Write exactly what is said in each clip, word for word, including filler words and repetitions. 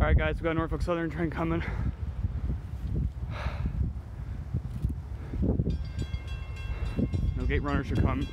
Alright guys, we got a Norfolk Southern train coming. No gate runners should come.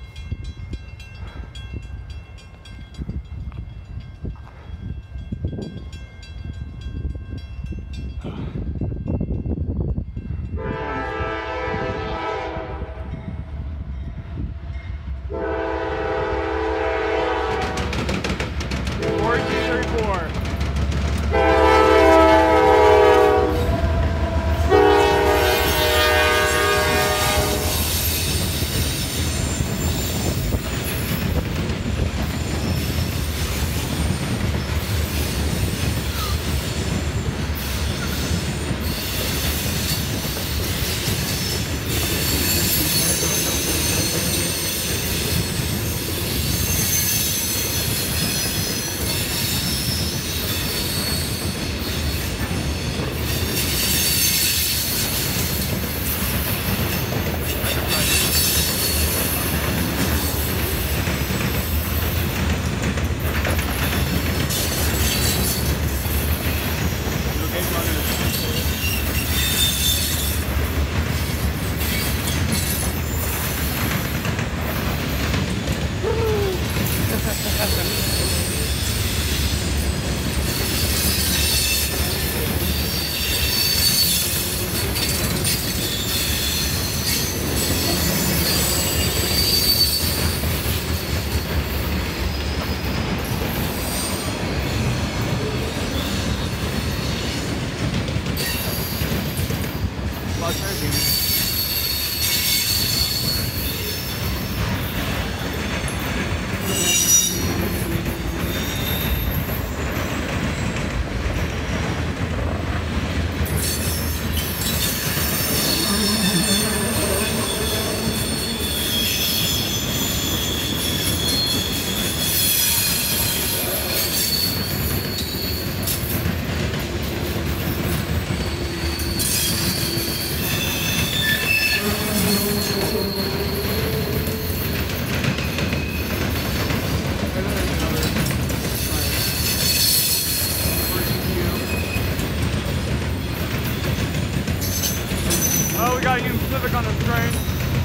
Oh, we got a Union Pacific on this train.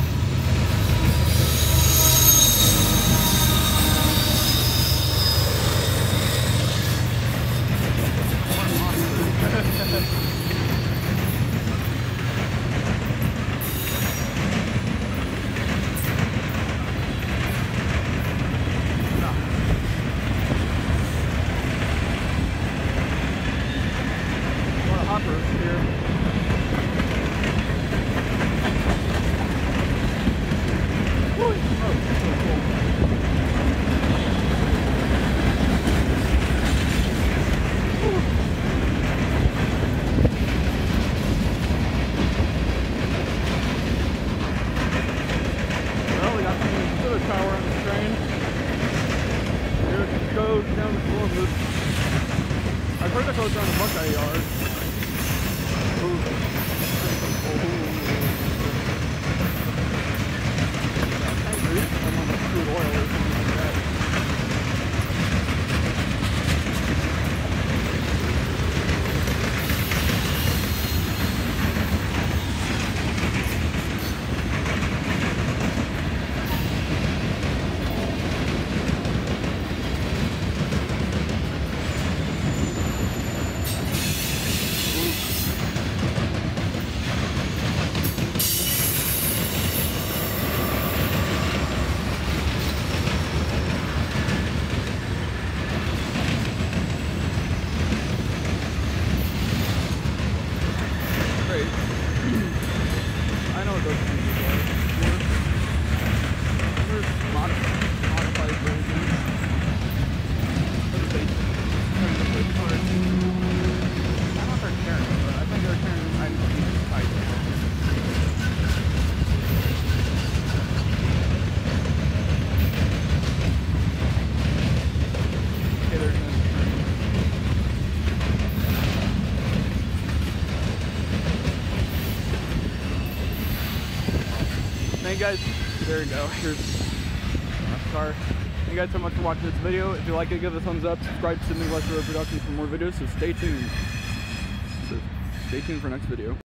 A lot of hoppers here. Power on the train. Here it goes down the Columbus. I've heard that goes down to Buckeye Yard. Ooh. I'm on the crude oil or something like that. I know what those things are like. There's mod modified versions. What are they? I don't know if they're carrying, but I think they're carrying items from the site. Okay, there's no train. Hey guys, there you go. Here's our car. guys so much for watching this video. If you like it, give it a thumbs up. Subscribe to Sydney West Road Productions for more videos, so stay tuned. So stay tuned for next video.